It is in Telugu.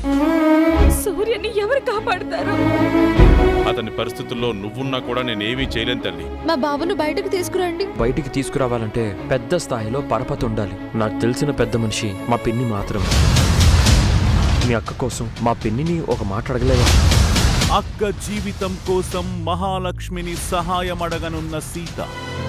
సూర్యని ఎవరు కాపాడతారు? అతని పరిస్థితుల్లో నువ్వున్నా కూడా నేనేమీ చేయలేను తల్లి. మా బాబును బయటకు తీసుకురండి. బయటికి తీసుకురావాలంటే పెద్ద స్థాయిలో పరపతి ఉండాలి. నాకు తెలిసిన పెద్ద మనిషి మా పిన్ని మాత్రమే. మీ అక్క కోసం మా పిన్నిని ఒక మాట అడగలేదా? అక్క జీవితం కోసం మహాలక్ష్మిని సహాయం అడగనున్న సీత